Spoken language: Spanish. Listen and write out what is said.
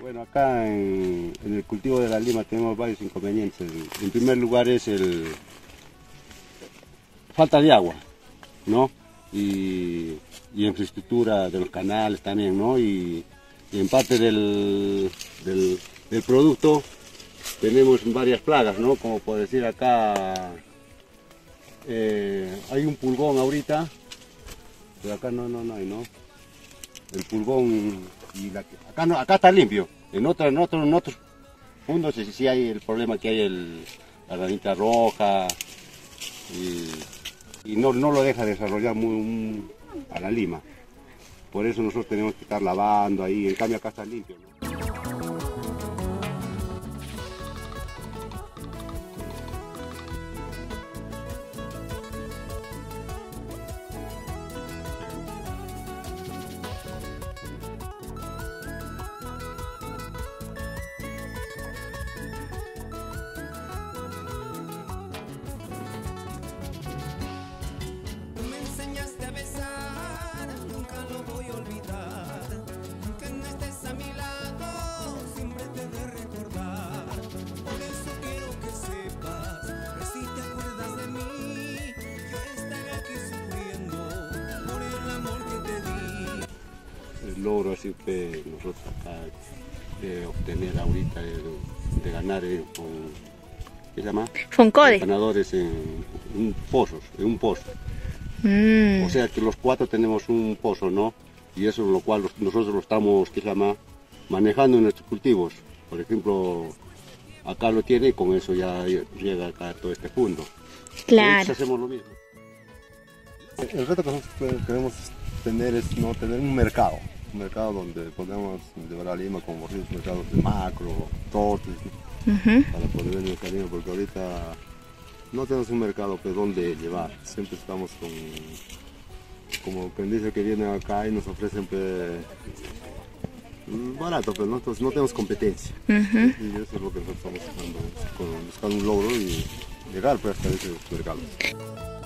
Bueno, acá en el cultivo de la lima tenemos varios inconvenientes. En primer lugar es falta de agua, ¿no? Y infraestructura de los canales también, ¿no? Y en parte del producto tenemos varias plagas, ¿no? Como por decir acá, hay un pulgón ahorita, pero acá no hay, ¿no? El pulgón, y acá está limpio. En otros puntos sí hay el problema que hay la ranita roja y no lo deja desarrollar a la lima. Por eso nosotros tenemos que estar lavando ahí, en cambio acá está limpio, ¿no? El logro así que nosotros acá de obtener ahorita, de ganar con, ¿qué se llama? Foncode. Ganadores en un pozo. O sea que los 4 tenemos un pozo, ¿no? Y eso es lo cual nosotros lo estamos, ¿qué se llama? Manejando en nuestros cultivos. Por ejemplo, acá lo tiene y con eso ya llega acá todo este fondo. Claro. Entonces hacemos lo mismo. El reto que nosotros queremos tener es no tener un mercado donde podamos llevar la lima como los mercados de macro, tortes, para poder vender la lima, porque ahorita no tenemos un mercado pues, donde llevar. Siempre estamos como quien dice que viene acá y nos ofrecen pues, barato, pero no tenemos competencia. Y eso es lo que nosotros estamos buscando un logro y llegar pues, hasta esos mercados.